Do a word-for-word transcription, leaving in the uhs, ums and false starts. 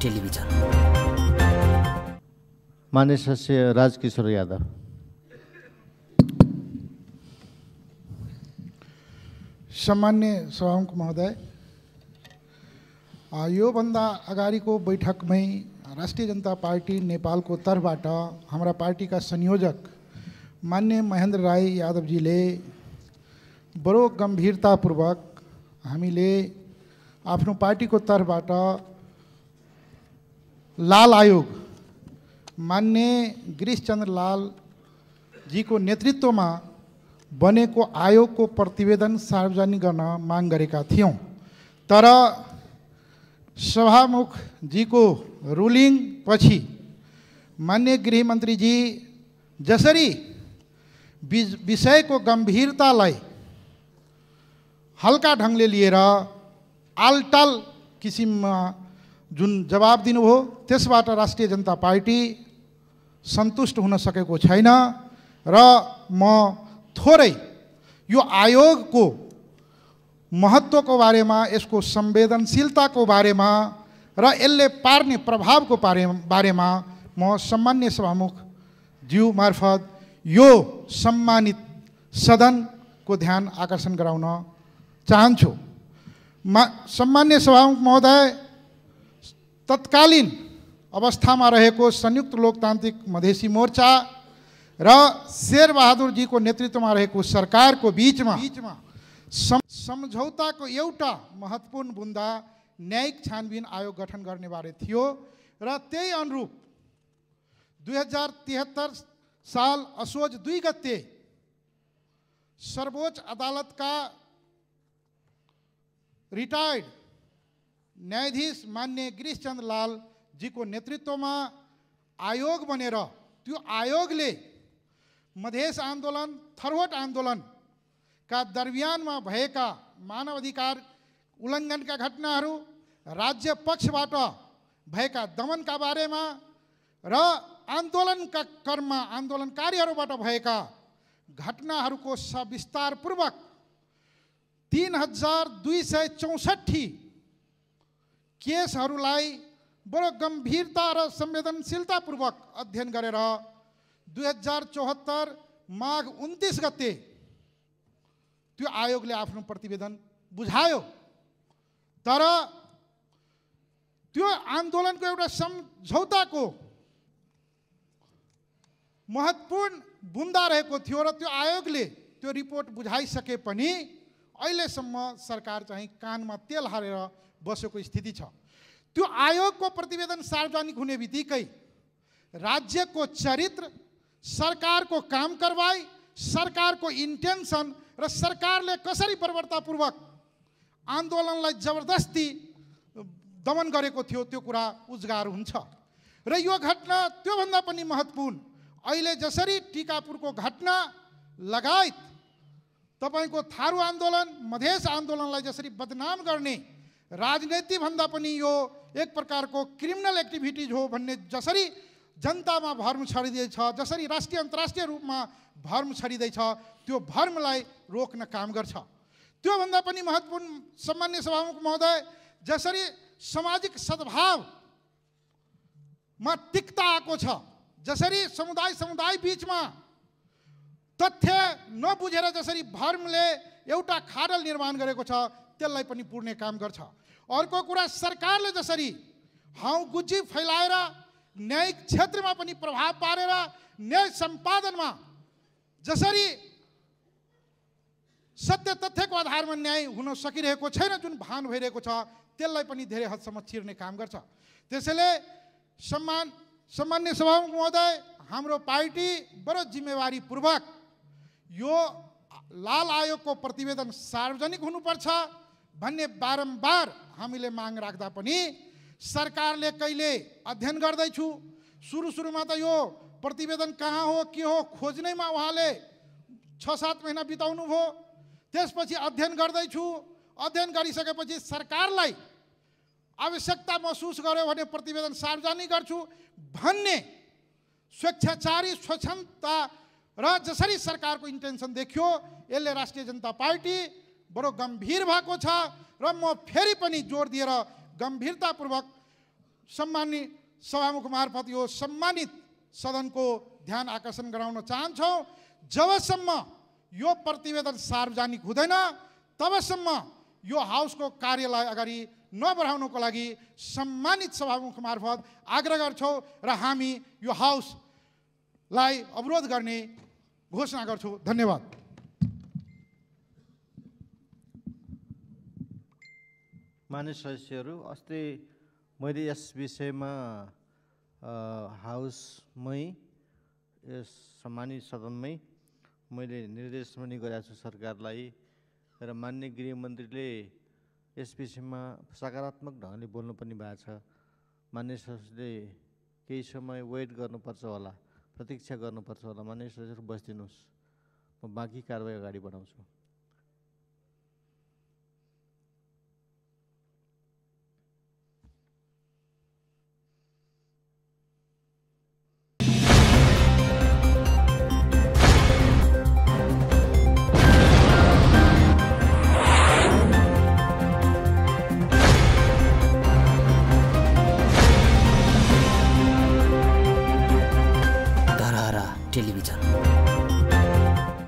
Television. माननीय सदस्य राजकिशोर यादव। सम्मान्य सभामुख महोदय, योभन्दा अगाडिको बैठकमै राष्ट्रिय जनता पार्टी नेपालको तर्फबाट हाम्रा पार्टीका संयोजक मान्य महेन्द्र राय यादवजीले बडो गम्भीरतापूर्वक हामीले आफ्नो पार्टीको तर्फबाट लाल आयोग मान्य गिरीशचन्द्र लाल जीको नेतृत्वमा बनेको आयोगको प्रतिवेदन सार्वजनिक गर्न माग गरेका थियौँ। तर सभामुख जीको रुलिङ पछि मान्य गृहमन्त्रीजी जसरी विषयको गम्भीरतालाई हल्का ढङ्गले लिएर आलटाल किसिममा जुन जवाब दिनुभयो, त्यसबाट राष्ट्रिय जनता पार्टी सन्तुष्ट हुन सकेको छैन र म थोरै यो आयोगको महत्त्वको बारेमा, यसको संवेदनशीलताको बारेमा र यसले पार्ने प्रभावको बारे बारेमा म सम्मान्य सभामुख ज्यू मार्फत यो सम्मानित सदनको ध्यान आकर्षण गराउन चाहन्छु। मा सम्मान्य सभामुख महोदय, तत्कालीन अवस्थामा रहेको संयुक्त लोकतान्त्रिक मधेसी मोर्चा र शेरबहादुरजीको नेतृत्वमा रहेको सरकारको बीचमा सम्झौताको एउटा महत्त्वपूर्ण बुन्दा न्यायिक छानबिन आयोग गठन गर्ने बारे थियो र त्यही अनुरूप दुई हजार तिहत्तर साल असोज दुई गते सर्वोच्च अदालतका रिटायर्ड न्यायाधीश मान्य गिरीशचन्द्र लाल जीको नेतृत्वमा आयोग बनेर त्यो आयोगले मधेस आन्दोलन, थरवट आन्दोलनका दरमियानमा भएका मानव अधिकार उल्लङ्घनका घटनाहरू, राज्य पक्षबाट भएका दमनका बारेमा र आन्दोलनका क्रममा आन्दोलनकारीहरूबाट भएका घटनाहरूको सविस्तारपूर्वक तीन हजार दुई सय चौसठी केसहरूलाई बडो गम्भीरता र संवेदनशीलतापूर्वक अध्ययन गरेर दुई हजार चौहत्तर माघ उन्तिस गते त्यो आयोगले आफ्नो प्रतिवेदन बुझायो। तर त्यो आन्दोलनको एउटा सम्झौताको महत्त्वपूर्ण बुन्दा रहेको थियो र त्यो आयोगले त्यो रिपोर्ट बुझाइसके पनि अहिलेसम्म सरकार चाहिँ कानमा तेल हालेर बसेको स्थिति छ। त्यो आयोगको प्रतिवेदन सार्वजनिक हुने बित्तिकै राज्यको चरित्र, सरकारको काम कारबाही, सरकारको इन्टेन्सन र सरकारले कसरी बर्बरतापूर्वक आन्दोलनलाई जबरजस्ती दमन गरेको थियो त्यो कुरा उजागर हुन्छ। र यो घटना त्योभन्दा पनि महत्त्वपूर्ण, अहिले जसरी टिकापुरको घटना लगायत तपाईको थारू आन्दोलन, मधेस आन्दोलनलाई जसरी बदनाम गर्ने राजनीति भन्दा पनि यो एक प्रकारको क्रिमिनल एक्टिभिटिज हो भन्ने जसरी जनतामा भर्म छरिँदैछ, जसरी राष्ट्रिय अन्तर्राष्ट्रिय रूपमा भर्म छरिँदैछ, त्यो भर्मलाई रोक्न काम गर्छ। त्योभन्दा पनि महत्त्वपूर्ण सम्मान्य सभामुख महोदय, जसरी सामाजिक सद्भावमा तिक्ता आएको छ, जसरी समुदाय समुदाय बीचमा तथ्य नबुझेर जसरी भर्मले एउटा खाडल निर्माण गरेको छ, त्यसलाई पनि पुर्ने काम गर्छ। अर्को कुरा, सरकारले जसरी हाउगुजी फैलाएर न्यायिक क्षेत्रमा पनि प्रभाव पारेर न्याय सम्पादनमा जसरी सत्य तथ्यको आधारमा न्याय हुन सकिरहेको छैन, जुन भान भइरहेको छ, त्यसलाई पनि धेरै हदसम्म चिर्ने काम गर्छ। त्यसैले सम्मान सम्मान्य सभामुख महोदय, हाम्रो पार्टी बडो जिम्मेवारीपूर्वक यो लाल आयोगको प्रतिवेदन सार्वजनिक हुनुपर्छ भन्ने बारम्बार हामीले माग राख्दा पनि सरकारले कहिले अध्ययन गर्दैछु, सुरु सुरुमा त यो प्रतिवेदन कहाँ हो के हो खोज्नैमा उहाँले छ सात महिना बिताउनु भयो। त्यसपछि अध्ययन गर्दैछु, अध्ययन गरिसकेपछि सरकारलाई आवश्यकता महसुस गर्यो भने प्रतिवेदन सार्वजनिक गर्छु भन्ने स्वेच्छाचारी स्वच्छन्दता र जसरी सरकारको इन्टेन्सन देखियो, यसले राष्ट्रिय जनता पार्टी बडो गम्भीर भएको छ र म फेरि पनि जोड दिएर गम्भीरतापूर्वक सम्मानित सभामुख मार्फत यो सम्मानित सदनको ध्यान आकर्षण गराउन चाहन्छौँ। जबसम्म यो प्रतिवेदन सार्वजनिक हुँदैन तबसम्म यो हाउसको कार्यलाई अगाडि नबढाउनको लागि सम्मानित सभामुख मार्फत आग्रह गर्छौँ र हामी यो हाउसलाई अवरोध गर्ने घोषणा गर्छौँ। धन्यवाद। मान्य सदस्यहरू, अस्ति मैले यस विषयमा हाउसमै यस सम्मानित सदनमै मैले निर्देश पनि गरेको छु सरकारलाई र मान्य गृहमन्त्रीले यस विषयमा सकारात्मक ढङ्गले बोल्नु पनि भएको छ। मान्य सदस्यले केही समय वेट गर्नुपर्छ होला, प्रतीक्षा गर्नुपर्छ होला। मान्य सदस्यहरू बसिदिनुहोस्, म बाँकी कारबाही अगाडि बढाउँछु।